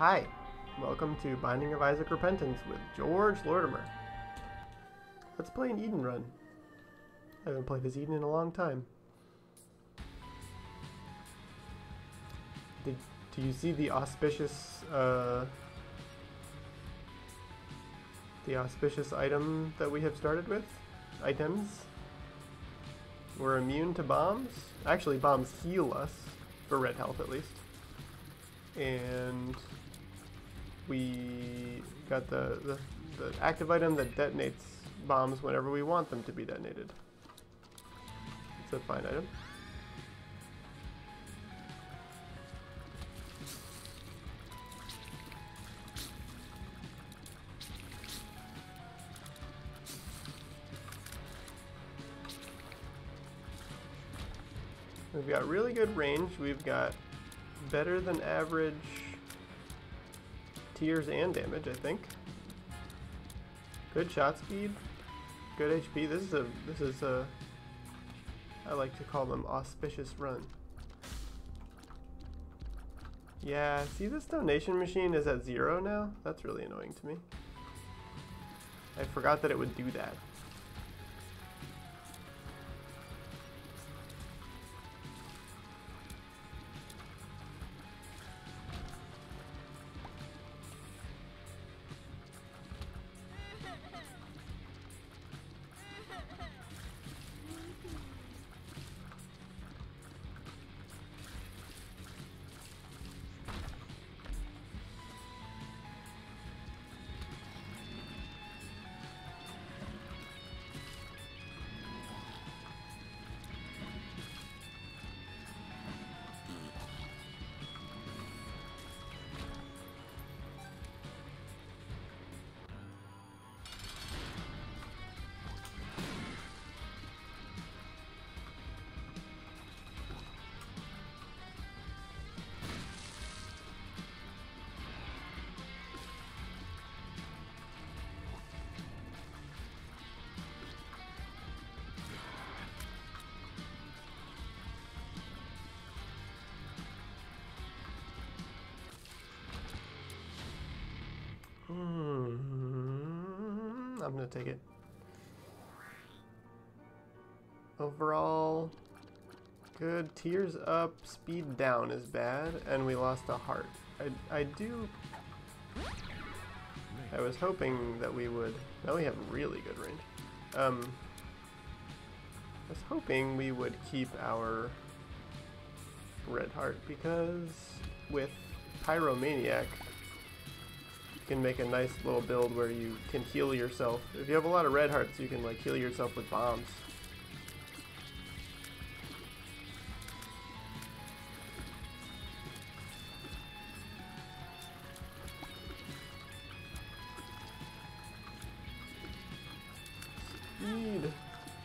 Hi, welcome to Binding of Isaac Repentance with George Lortimer. Let's play an Eden run. I haven't played as Eden in a long time. Do you see the auspicious item that we have started with? Items? We're immune to bombs. Actually, bombs heal us, for red health at least. And we got the active item that detonates bombs whenever we want them to be detonated. It's a fine item. We've got really good range. We've got better than average tears and damage, I think. Good shot speed, good HP. This is a I like to call them auspicious run. Yeah, see, this donation machine is at 0 now? That's really annoying to me. I forgot that it would do that. I'm gonna take it. Overall, good. Tears up, speed down is bad, and we lost a heart. I was hoping that we would. Now we have really good range. I was hoping we would keep our red heart because with Pyromaniac, you can make a nice little build where you can heal yourself. If you have a lot of red hearts, you can like heal yourself with bombs. Speed.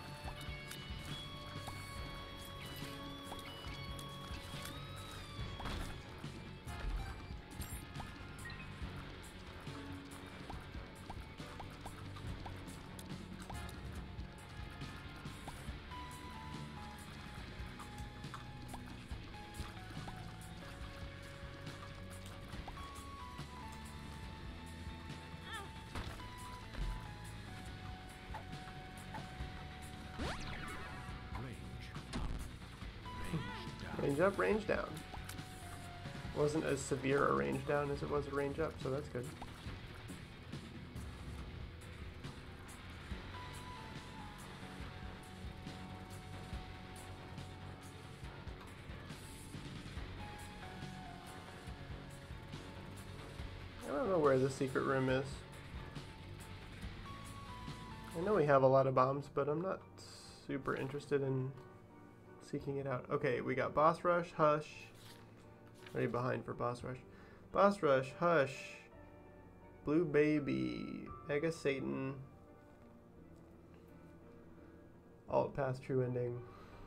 Range up, range down. Wasn't as severe a range down as it was a range up, so that's good. I don't know where the secret room is. I know we have a lot of bombs, but I'm not super interested in seeking it out. Okay, we got Boss Rush, Hush. Already behind for Boss Rush. Boss Rush, Hush, Blue Baby, Mega Satan. Alt Pass True Ending.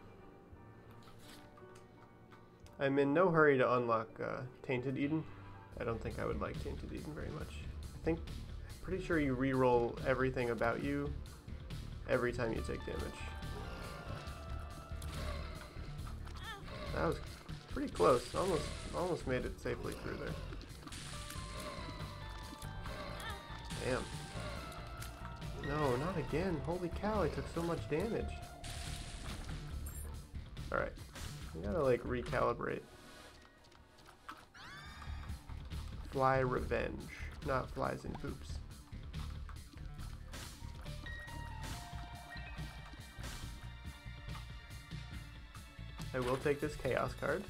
I'm in no hurry to unlock Tainted Eden. I don't think I would like Tainted Eden very much. I'm pretty sure you re-roll everything about you every time you take damage. That was pretty close. Almost made it safely through there. Damn. No, not again. Holy cow, I took so much damage. Alright. I gotta like recalibrate. Fly revenge, not flies and poops. I will take this chaos card.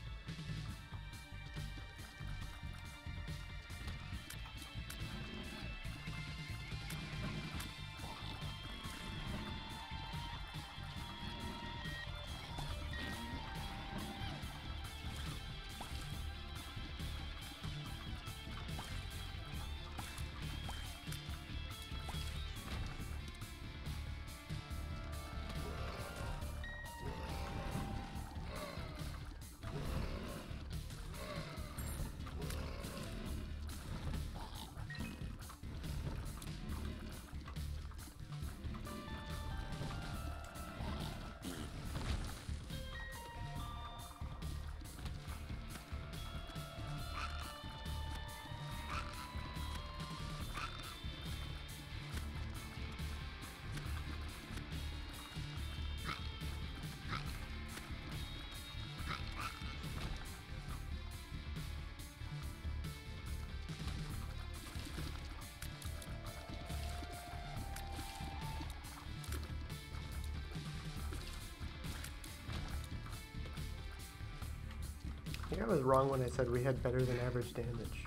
I think I was wrong when I said we had better than average damage.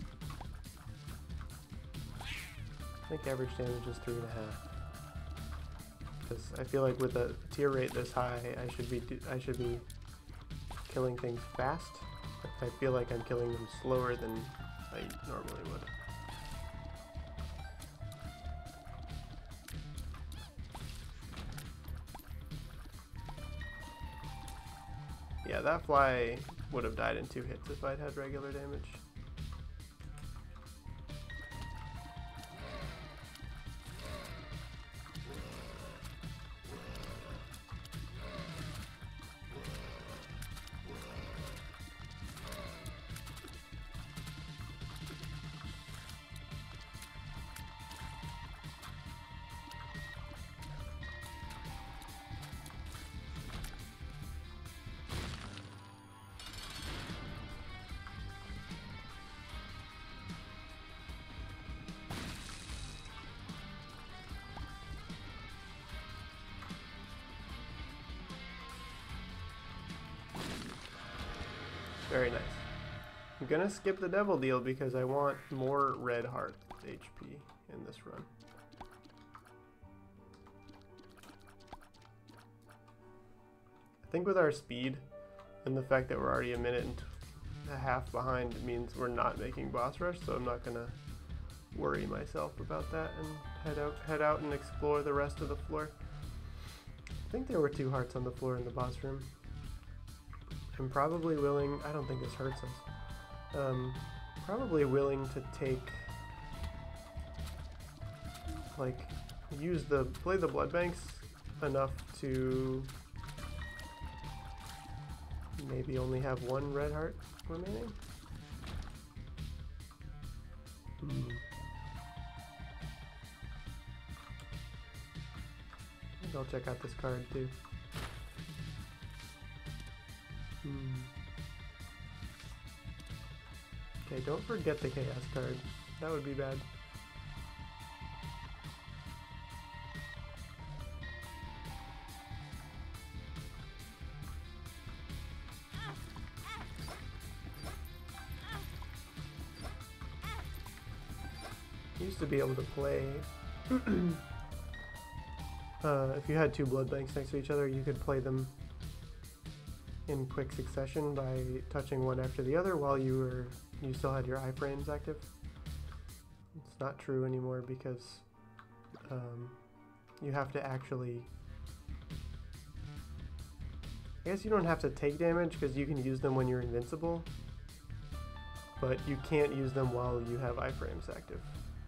I think average damage is 3.5. Because I feel like with a tier rate this high, I should be killing things fast. But I feel like I'm killing them slower than I normally would. Yeah, that fly would have died in 2 hits if I'd had regular damage. Very nice. I'm gonna skip the devil deal because I want more red heart HP in this run. I think with our speed and the fact that we're already a minute and a half behind means we're not making boss rush, so I'm not gonna worry myself about that and head out and explore the rest of the floor. I think there were 2 hearts on the floor in the boss room. I'm probably willing, I don't think this hurts us, probably willing to take, like, play the blood banks enough to maybe only have 1 red heart remaining. I'll check out this card too. Okay, don't forget the chaos card. That would be bad. Used to be able to play if you had 2 blood banks next to each other, you could play them in quick succession by touching one after the other while you still had your iframes active. It's not true anymore because you have to actually, I guess you don't have to take damage because you can use them when you're invincible, but you can't use them while you have iframes active.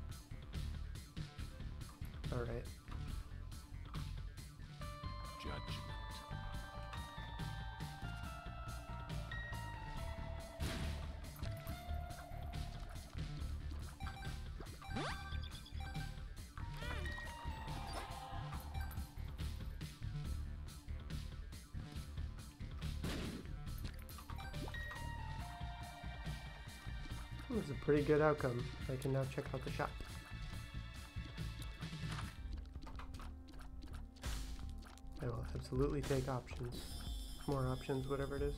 Alright. This is a pretty good outcome. I can now check out the shop. I will absolutely take options. More options, whatever it is.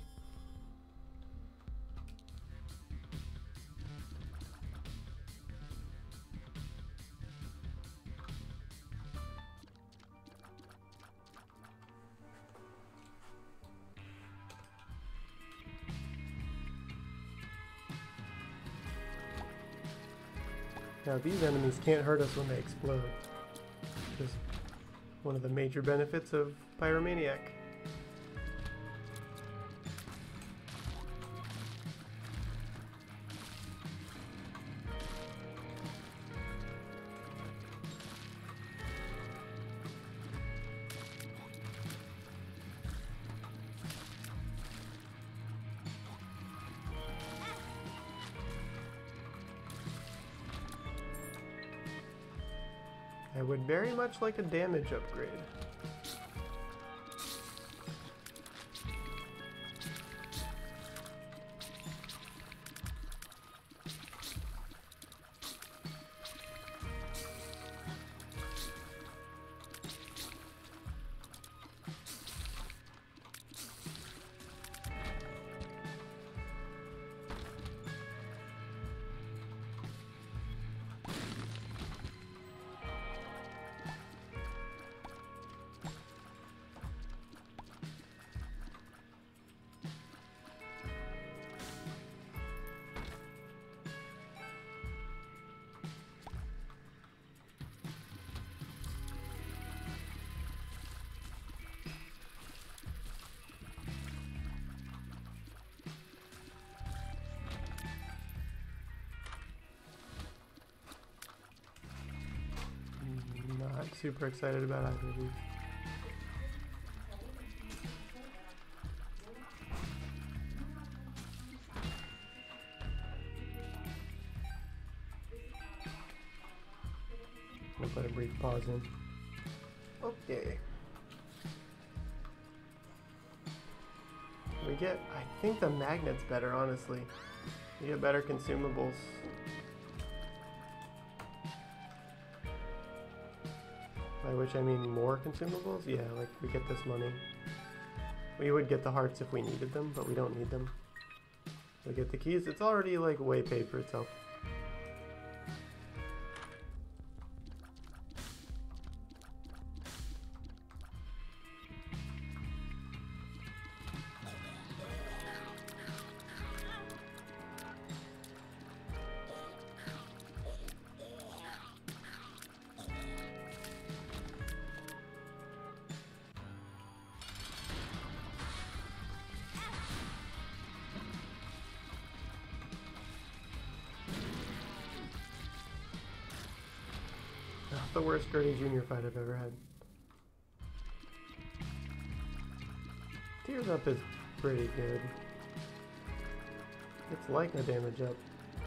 Now these enemies can't hurt us when they explode. Just one of the major benefits of Pyromaniac. I would very much like a damage upgrade. Not super excited about either of these. I'll put a brief pause in. Okay. We get, I think the magnet's better, honestly. We get better consumables. By which I mean more consumables? Yeah, like we get this money. We would get the hearts if we needed them, but we don't need them. We get the keys. It's already like way paid for itself. The worst Gurdy Jr. fight I've ever had. Tears Up is pretty good. It's like a damage up.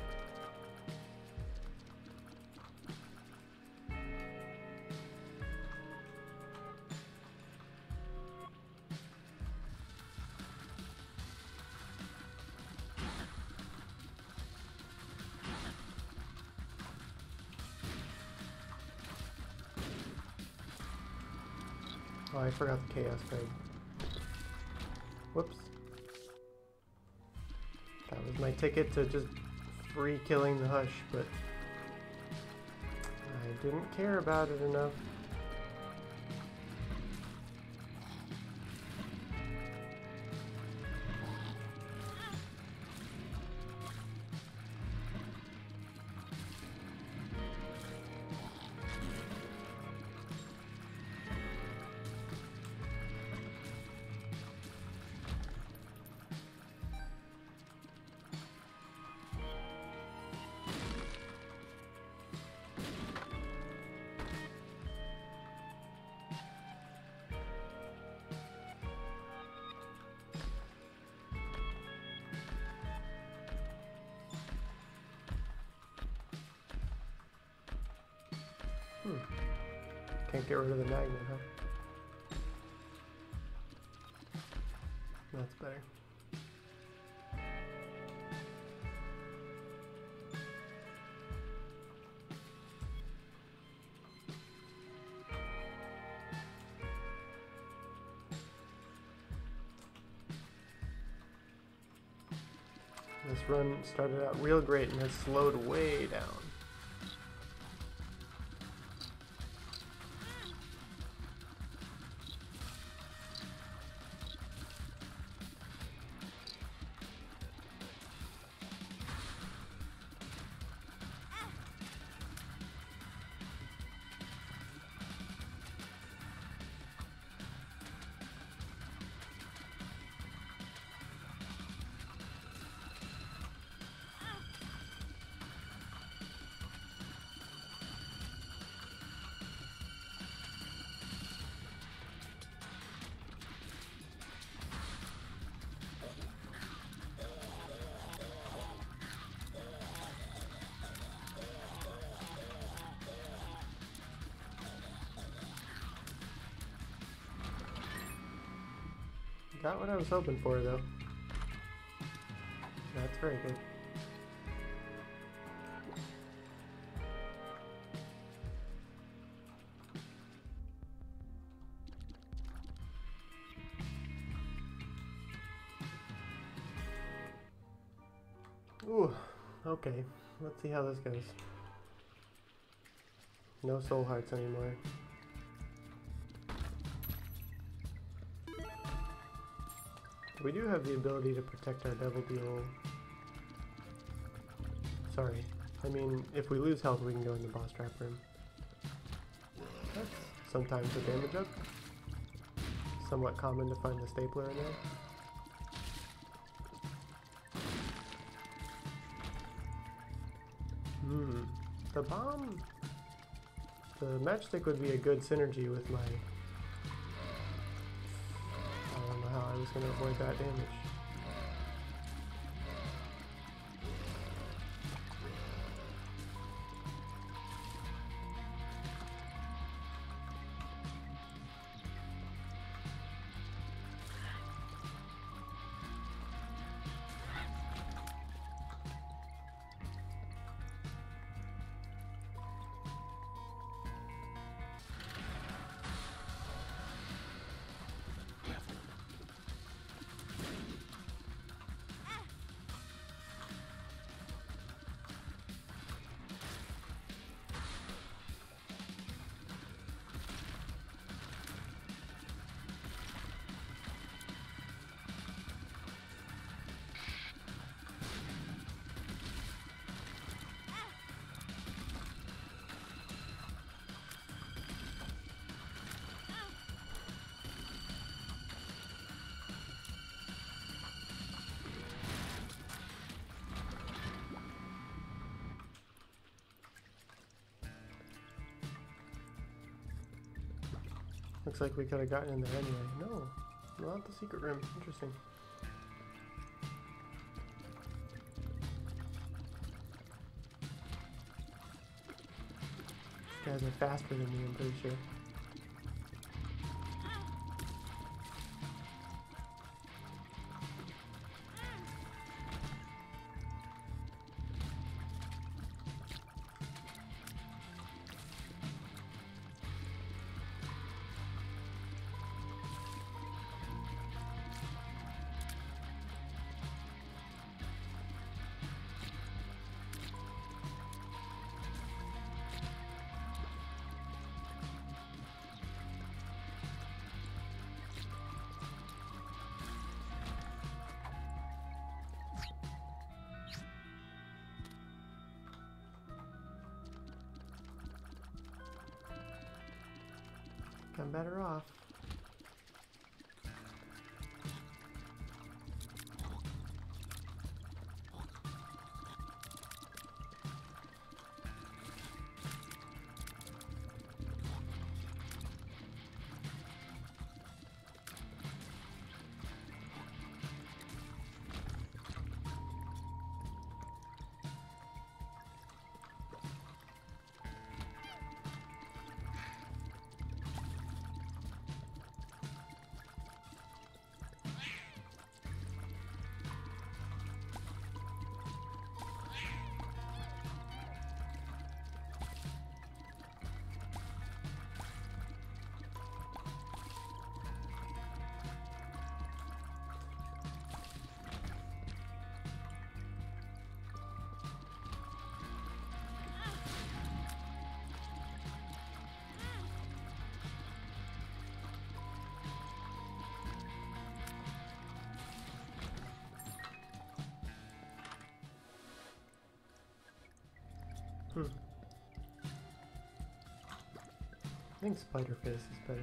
Oh, I forgot the Chaos card. Whoops. That was my ticket to just free killing the Hush, but I didn't care about it enough. Can't get rid of the magnet, huh? That's better. run started out real great and has slowed way down. Got what I was hoping for, though. That's very good. Ooh, okay. Let's see how this goes. No soul hearts anymore. We do have the ability to protect our Devil Deal. Sorry. I mean, if we lose health, we can go in the boss trap room. That's sometimes a damage up. Somewhat common to find the stapler in there. The bomb... The matchstick would be a good synergy with my... I don't know how I was going to avoid that damage. Looks like we could have gotten in there anyway. No, not the secret room. Interesting. These guys are faster than me, I'm pretty sure. I'm better off. I think Spider Face is better.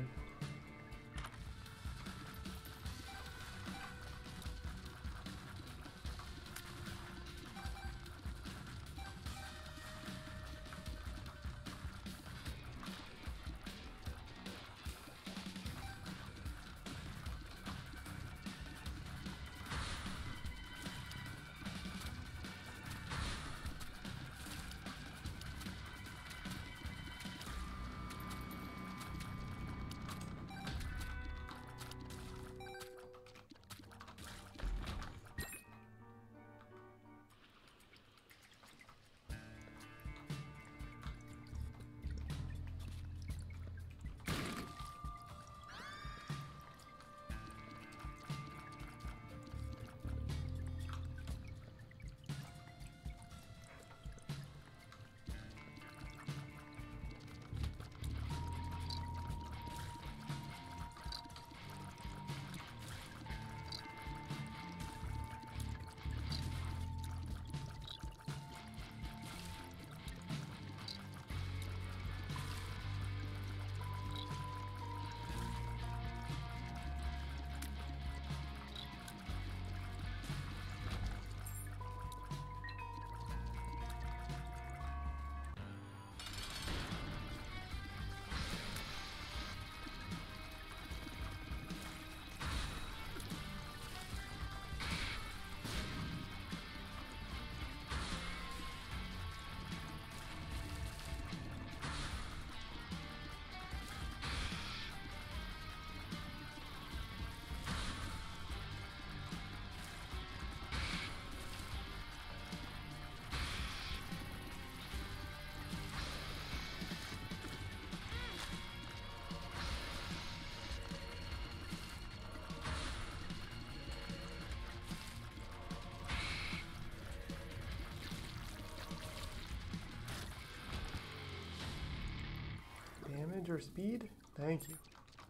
Damage or speed? Thank you.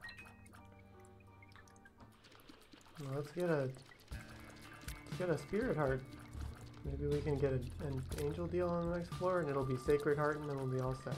Well, let's get a Spirit Heart. Maybe we can get an Angel deal on the next floor, and it'll be Sacred Heart, and then we'll be all set.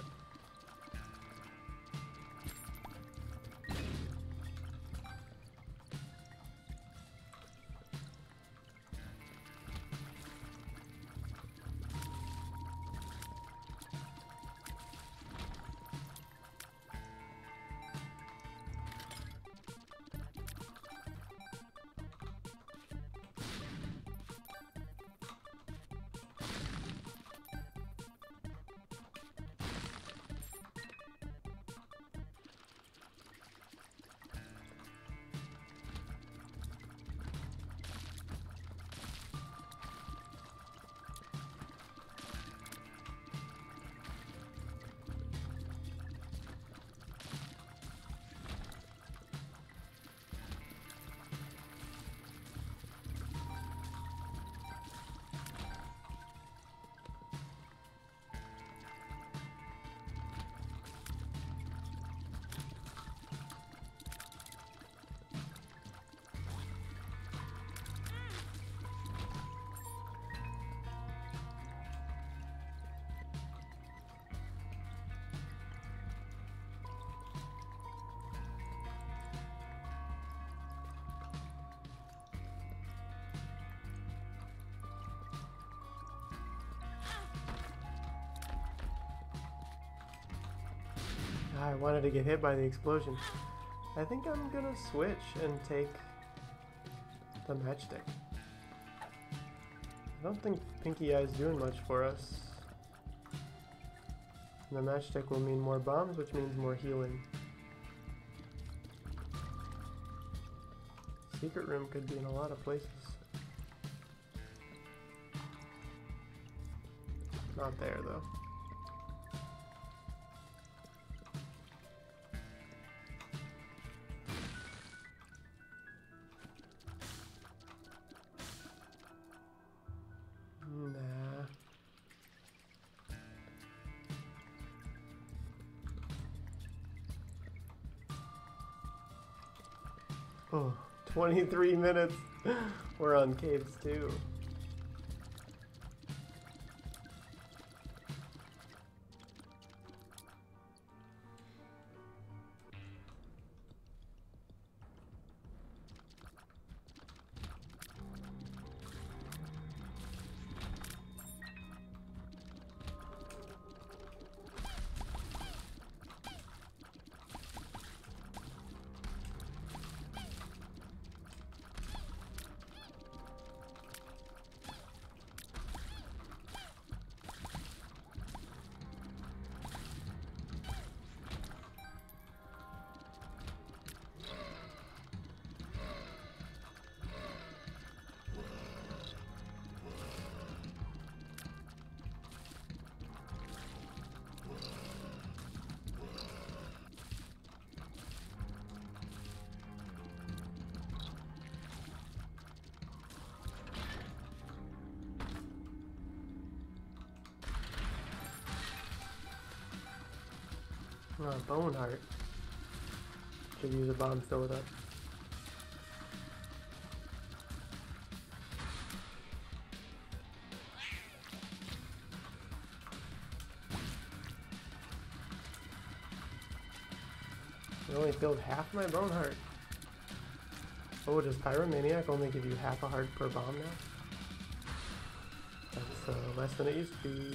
I wanted to get hit by the explosion. I think I'm gonna switch and take the Matchstick. I don't think Pinky Eye's doing much for us. And the Matchstick will mean more bombs, which means more healing. Secret room could be in a lot of places. Not there though. Nah. Oh, 23 minutes. We're on caves too. Bone Heart. Should use a bomb, fill it up. I only filled half my Bone Heart. Oh, does Pyromaniac only give you half a heart per bomb now? That's less than it used to be.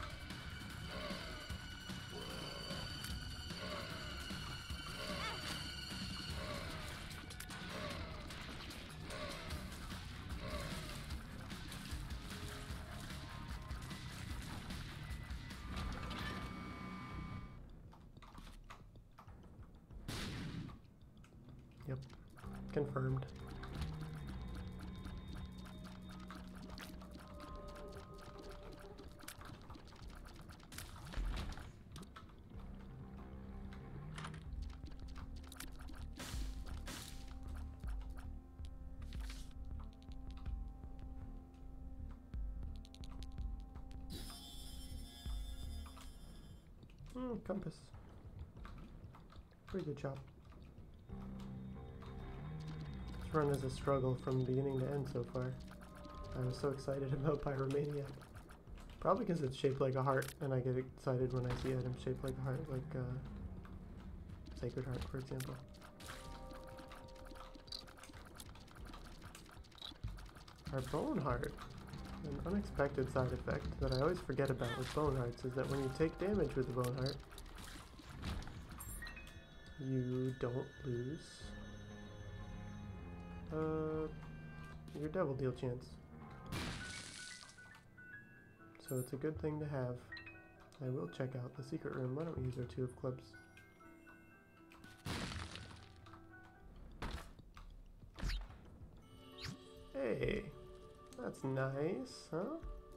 Yep, confirmed. Compass. Pretty good job. This run is a struggle from beginning to end so far. I was so excited about Pyromaniac. Probably because it's shaped like a heart, and I get excited when I see items shaped like a heart, like Sacred Heart, for example. Our Bone Heart. An unexpected side effect that I always forget about with Bone Hearts is that when you take damage with the Bone Heart, you don't lose your Devil Deal chance. So it's a good thing to have. I will check out the secret room. Why don't we use our 2 of clubs? Hey, that's nice, huh?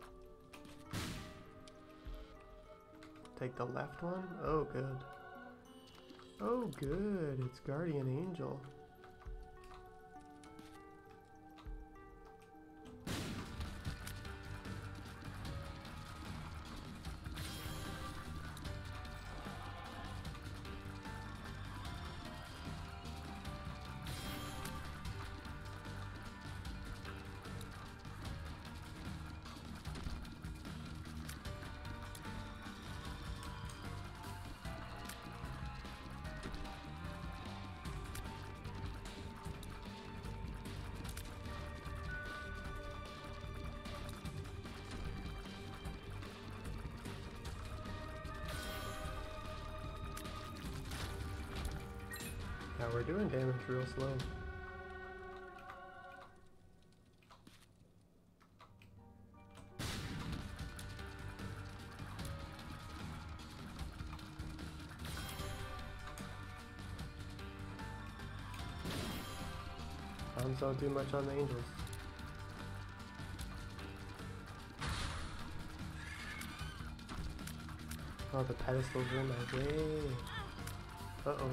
Take the left one? Oh, good. Oh, good. It's Guardian Angel. Yeah, we're doing damage real slow. Bombs don't do much on the angels. Oh, the pedestals are in my way. Uh-oh.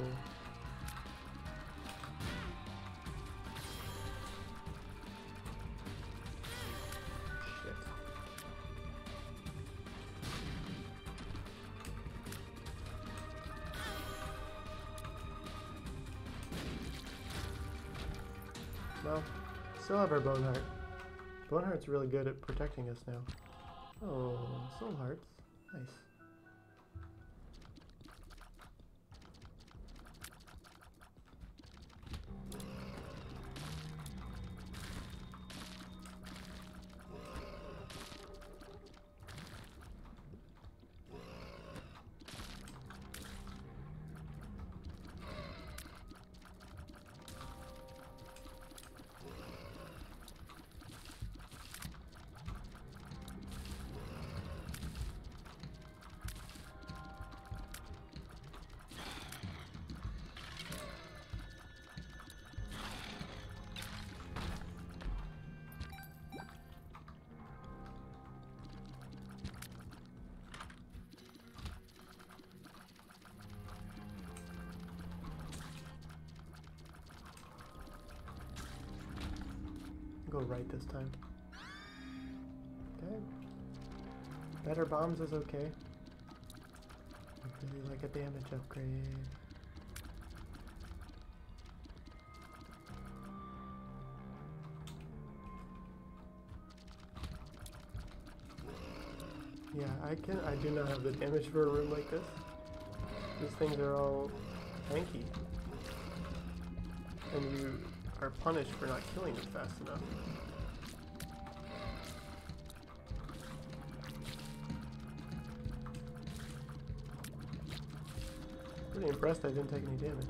Well, still have our Bone Heart. Bone Heart's really good at protecting us now. Oh, Soul Hearts. Nice. Go right this time. Okay. Better bombs is okay. really like a damage upgrade. Yeah, I do not have the damage for a room like this. These things are all tanky. And you are punished for not killing them fast enough. Pretty impressed I didn't take any damage.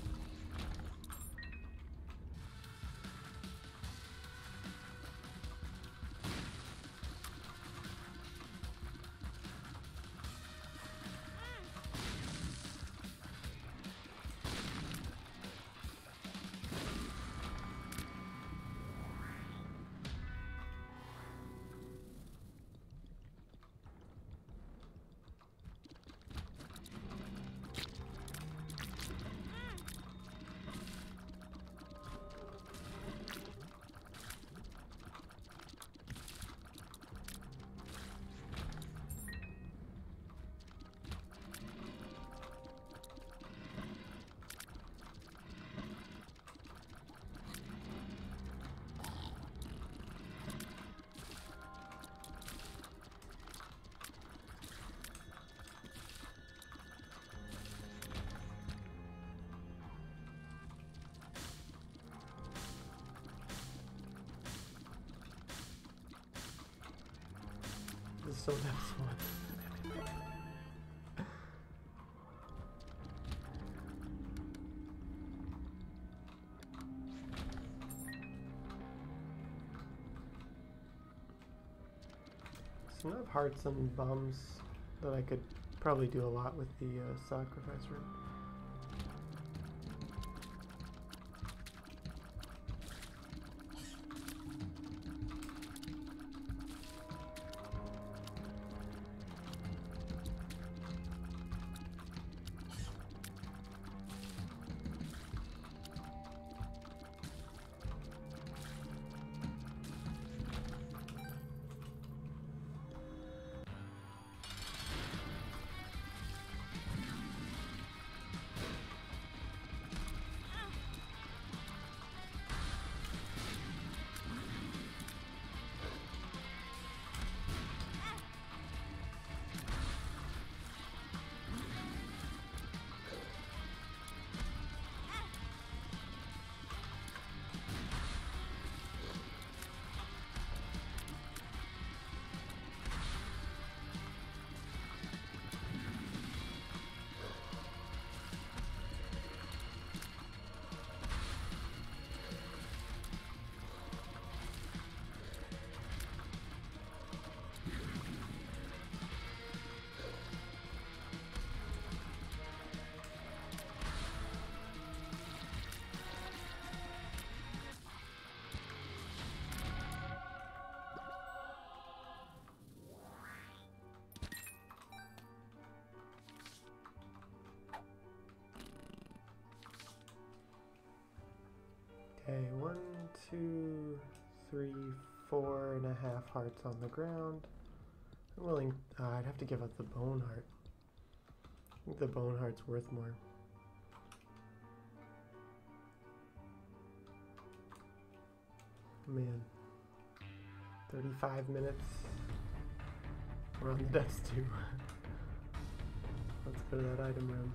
This is so nice one. There's enough hearts and bombs that I could probably do a lot with the sacrifice room. Okay, 1, 2, 3, 4.5 hearts on the ground. I'm willing. I'd have to give up the bone heart. I think the bone heart's worth more. Man, 35 minutes. We're on the deaths too. Let's go to that item room.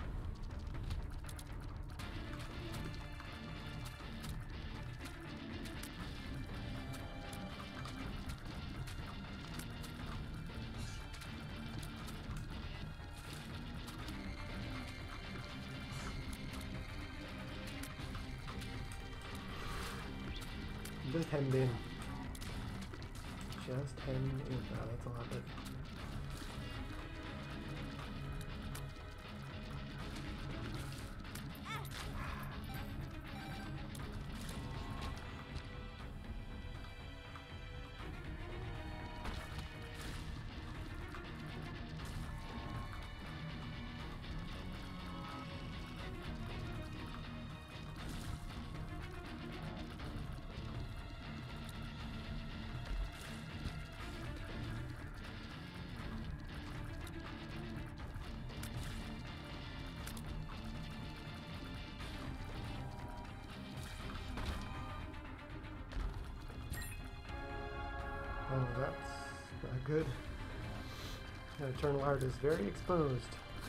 Just hemmed in. Just hemmed in. Oh, that's a lot better. that's not good. That eternal art is very exposed.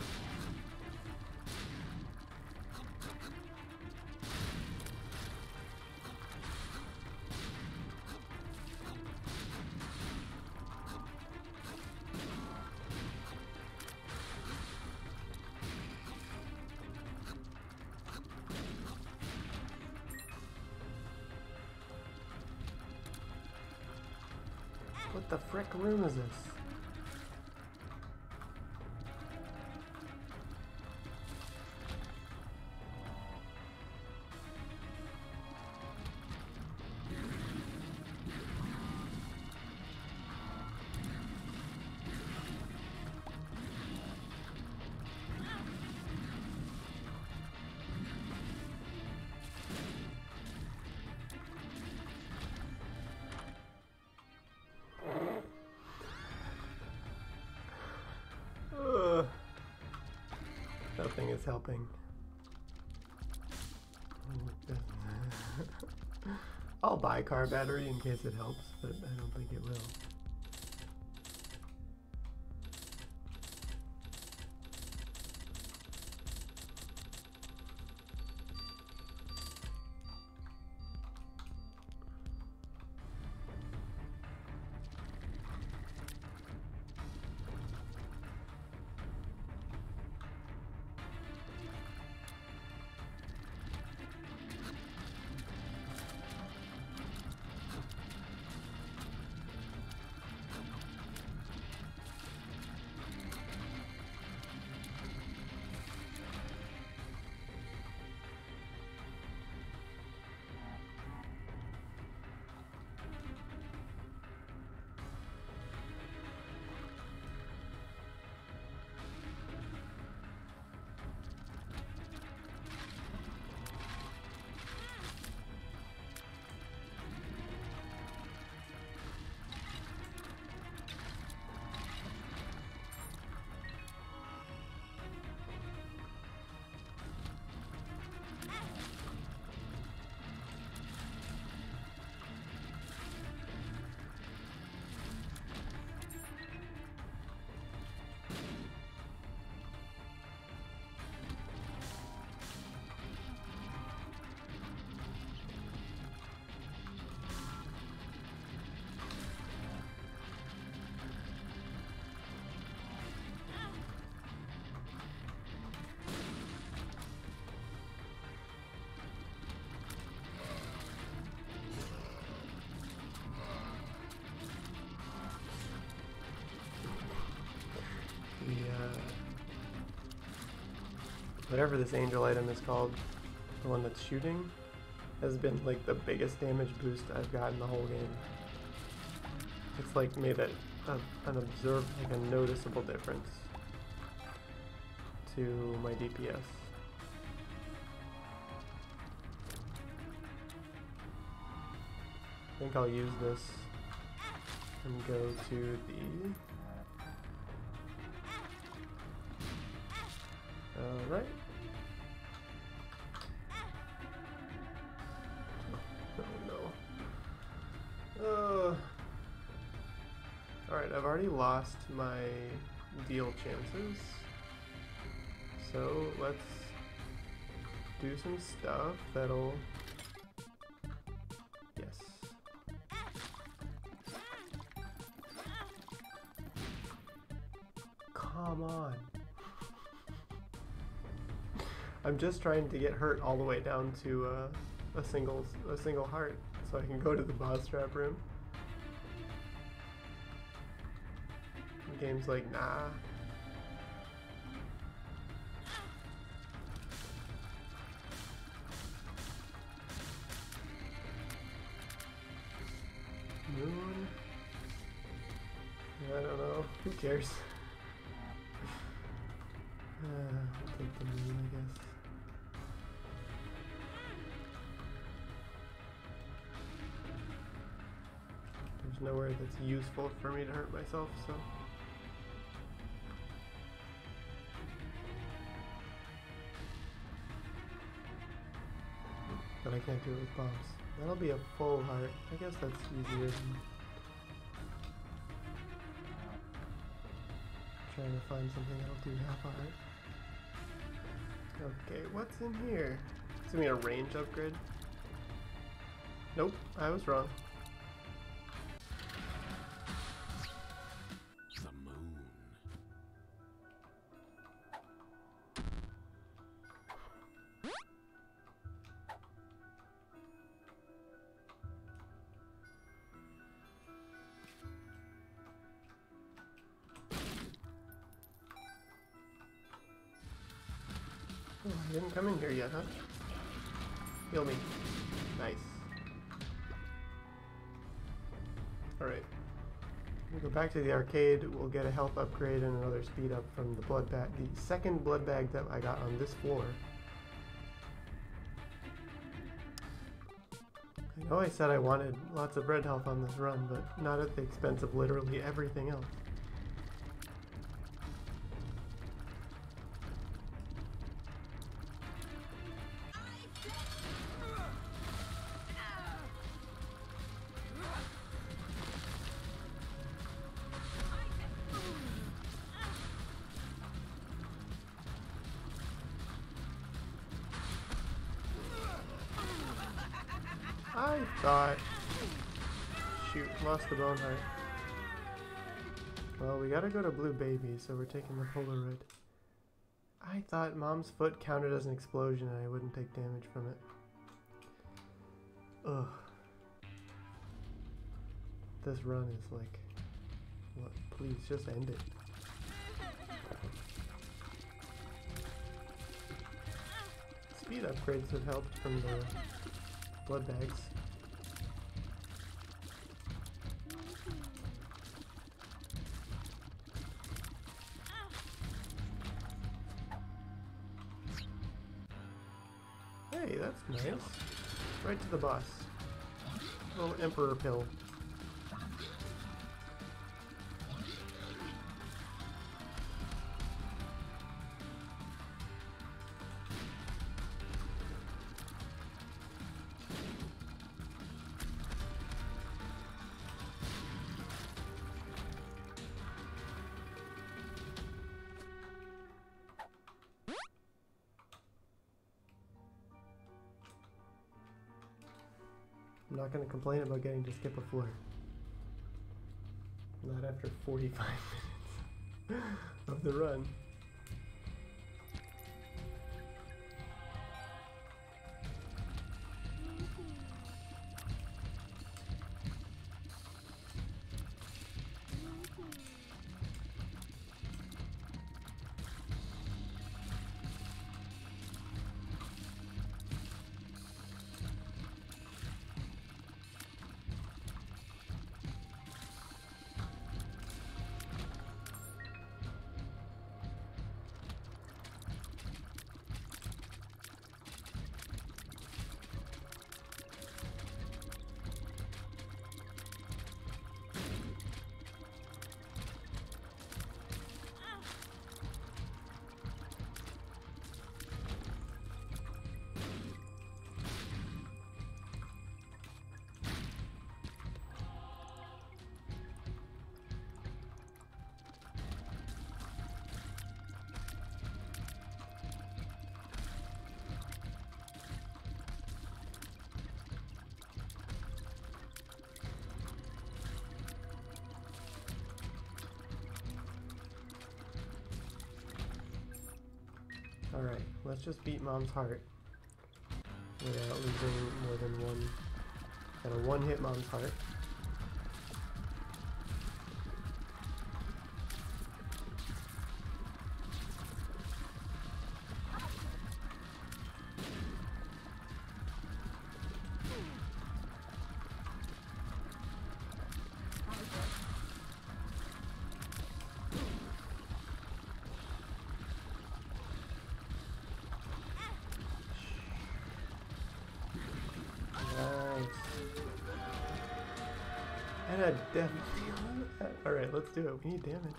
What the frick room is this? Nothing is helping. I'll buy a car battery in case it helps, but I don't think it will. Whatever this angel item is called, the one that's shooting, has been like the biggest damage boost I've gotten the whole game. It's like made an observed, like a noticeable difference to my DPS. I think I'll use this and go to the... Alright. Oh no. Alright, I've already lost my deal chances. So let's do some stuff that'll... Yes. Come on. I'm just trying to get hurt all the way down to a single heart, so I can go to the boss trap room. The game's like, nah. Moon? I don't know. Who cares? I'll take the moon, I guess. There's nowhere that's useful for me to hurt myself, so. But I can't do it with bombs. That'll be a full heart. I guess that's easier than trying to find something that'll do half art. Okay, what's in here? It's gonna be a range upgrade. Nope, I was wrong. The moon. Oh, I didn't come in here yet, huh? Heal me. Nice. Alright. We go back to the arcade, we'll get a health upgrade and another speed up from the blood bag. The second blood bag that I got on this floor. I know I said I wanted lots of red health on this run, but not at the expense of literally everything else. I thought... Shoot, lost the bone heart. Well, we gotta go to Blue Baby, so we're taking the Polaroid. I thought Mom's foot counted as an explosion and I wouldn't take damage from it. Ugh. This run is like... What? Please, just end it. Speed upgrades have helped from the blood bags. Hey, that's nice. Right to the boss. Little Emperor pill. I'm not going to complain about getting to skip a floor. Not after 45 minutes of the run. Alright, let's just beat Mom's heart without losing more than one. Got a one-hit Mom's heart. And a death deal. Alright, let's do it. We need damage.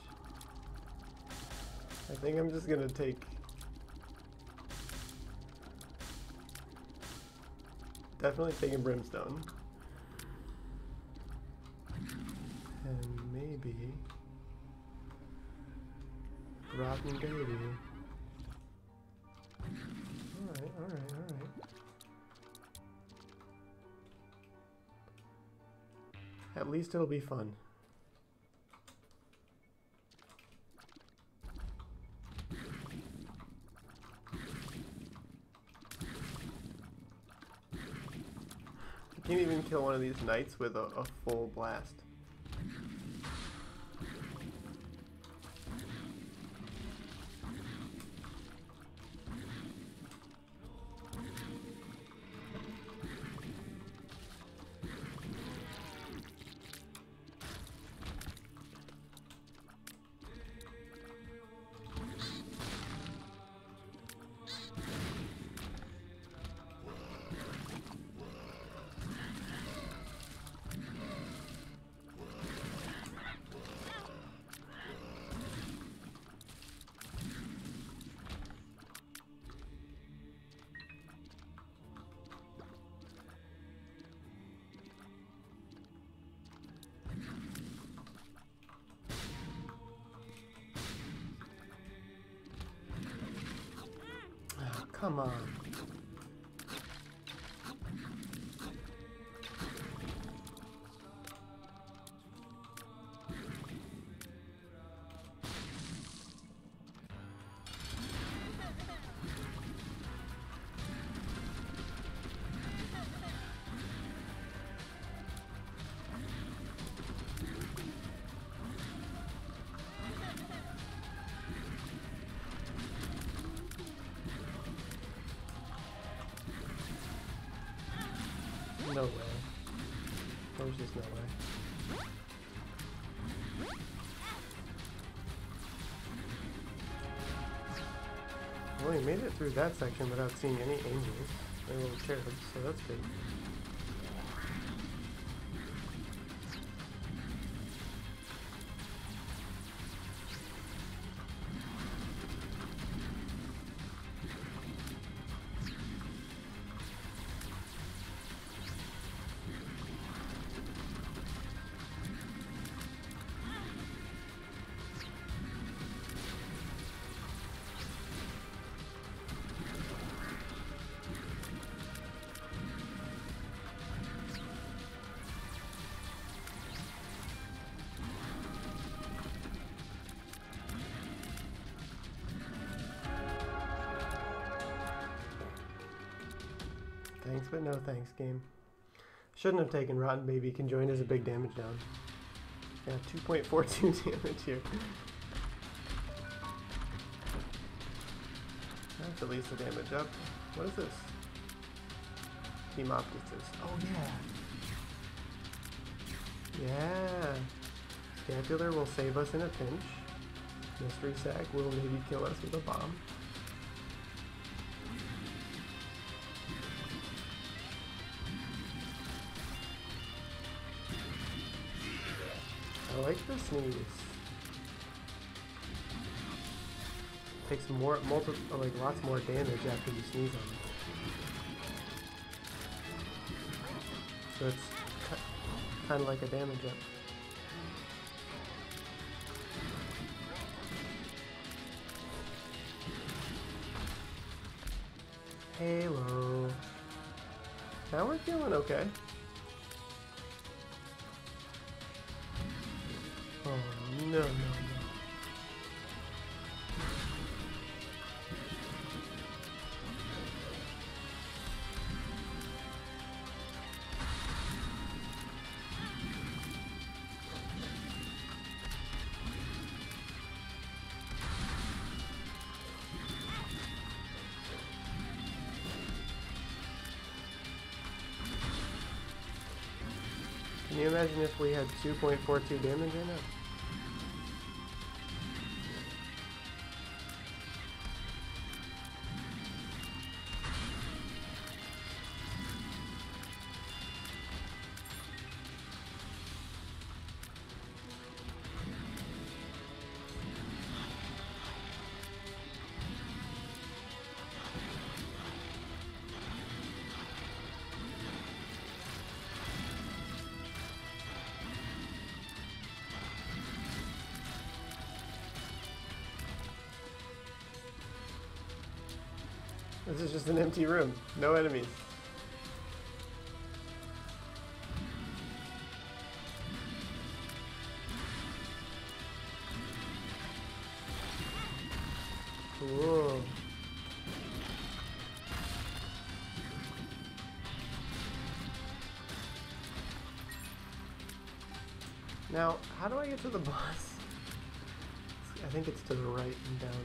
I think I'm just gonna take... Definitely taking Brimstone. And maybe... Rotten baby. Alright, alright, alright. At least it'll be fun. You can't even kill one of these knights with a full blast. Come on. No way. There's just no way. Well, he made it through that section without seeing any angels or little cherubs, so that's good. Thanks, but no thanks, game. Shouldn't have taken Rotten Baby. Conjoined as a big damage down. Yeah, 2.42 damage here. That's at least a damage up. What is this? Hemoptysis. Oh, yeah. Yeah. Scapular will save us in a pinch. Mystery Sack will maybe kill us with a bomb. I like the sneeze. Takes more, like lots more damage after you sneeze on it. So it's kind of like a damage up. Halo. Now we're feeling okay. Oh, no, no, no. Can you imagine if we had 2.42 damage in it? This is just an empty room. No enemies. Whoa. Now, how do I get to the boss? I think it's to the right and down.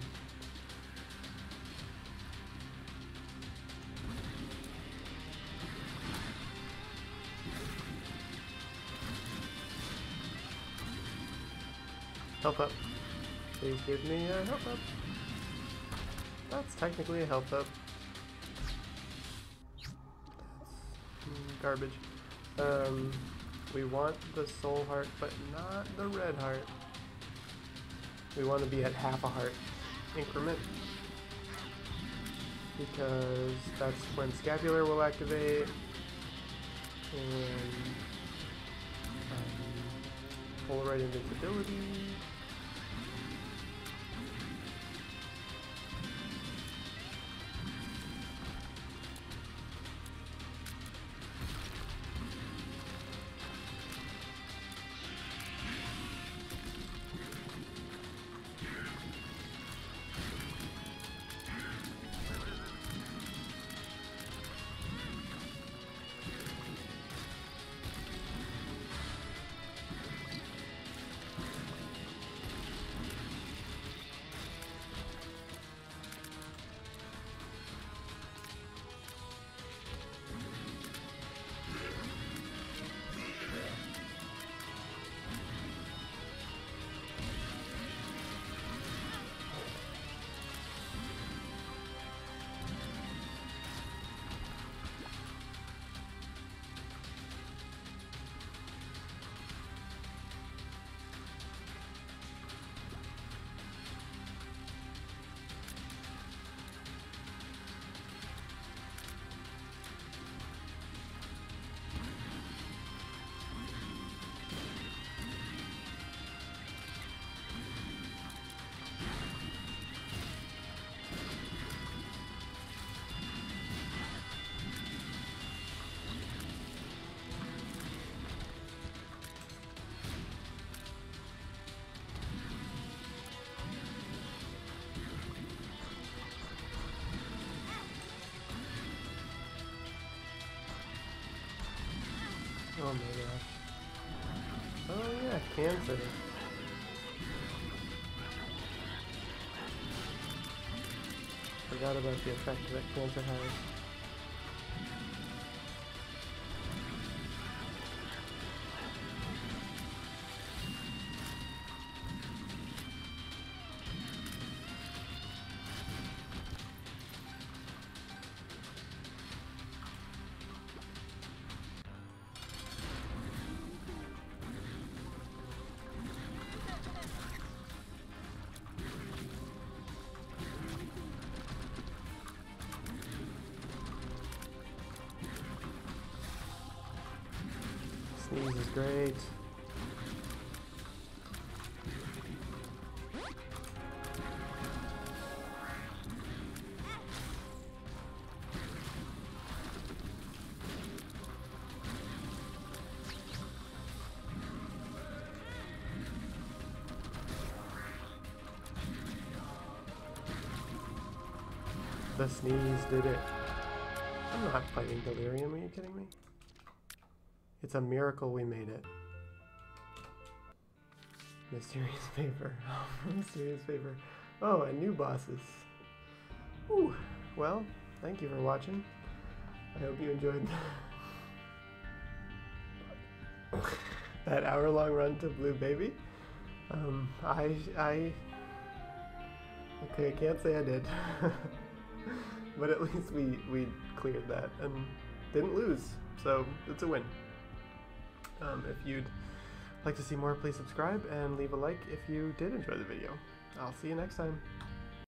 Health up. Please give me a health up. That's technically a health up. That's garbage. We want the soul heart, but not the red heart. We want to be at half a heart increment, because that's when scapular will activate, and Polaroid invincibility. Oh my gosh. Oh yeah, cancer. Forgot about the effect that cancer has. Sneeze is great. The sneeze did it. I'm not fighting delirium, are you kidding me? It's a miracle we made it. Mysterious favor. Oh, mysterious favor. Oh, and new bosses. Ooh. Well, thank you for watching. I hope you enjoyed that hour-long run to Blue Baby. Okay, I can't say I did. But at least we cleared that and didn't lose. So it's a win. If you'd like to see more, please subscribe and leave a like if you did enjoy the video. I'll see you next time.